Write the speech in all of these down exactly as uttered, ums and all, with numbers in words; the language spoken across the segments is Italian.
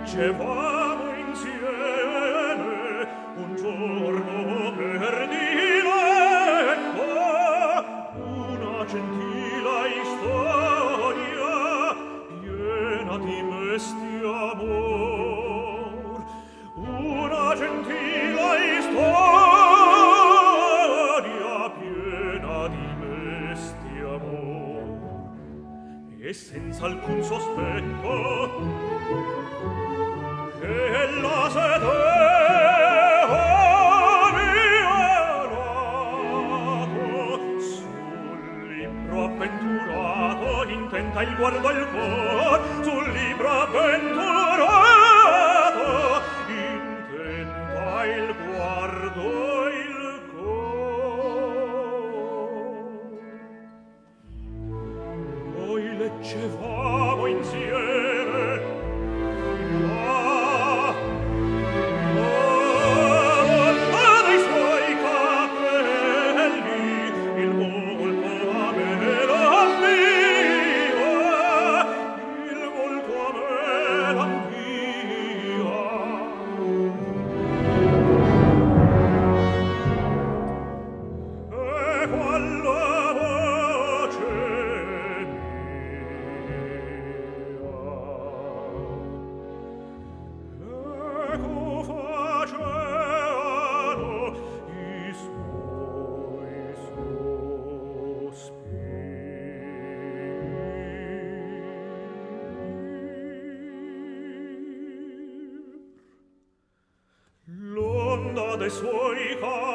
leggevamo insieme un giorno per diletto una gentile storia piena di mesti amor, una gentile storia piena di mesti amor, e senza alcun sospetto che la sedeva violato sul libro avventurato, intenta il guardo al cor, sul libro avventurato, intenta il guardo il cor. Noi leggevamo insieme dei suoi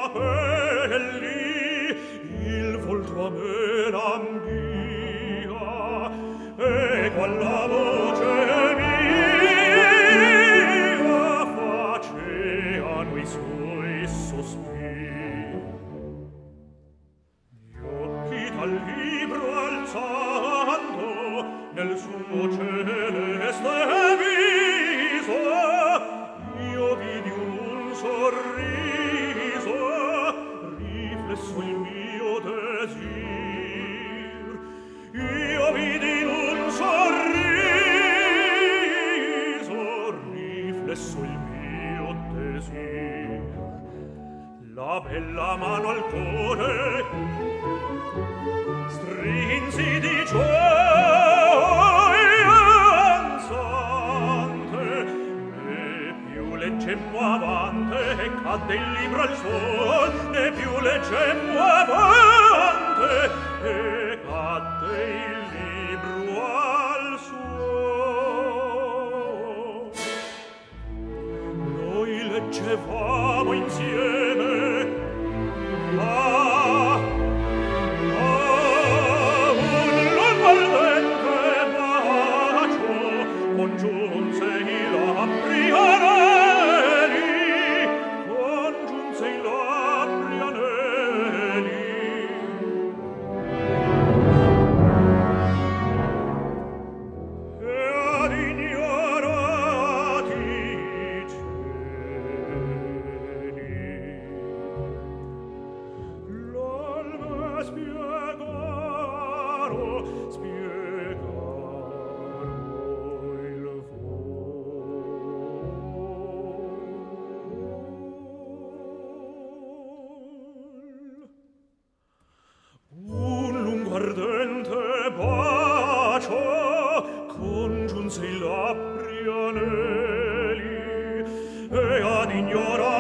capelli il volto a me lambia, e quella voce mia faceano i suoi sospiri. Gli occhi dal libro alzando nel suo celeste viso io vidi un sorriso riflesso il mio desir, io vidi un sorriso riflesso il mio desir, la bella mano al cuore strinsi di gioia ansante, né più leggemmo avante e cadde il libro al suol, né più leggemmo avante e cadde il libro al suol. Noi leggevamo insieme ah, ah, un lungo ardente bacio congiunse i labbri aneli, congiunse i labbri aneli. E ad ignorati cieli l'alme spiegaro, spiegaro il vol. Un lungo ardente bacio congiunse i labbri aneli, e ad ignorare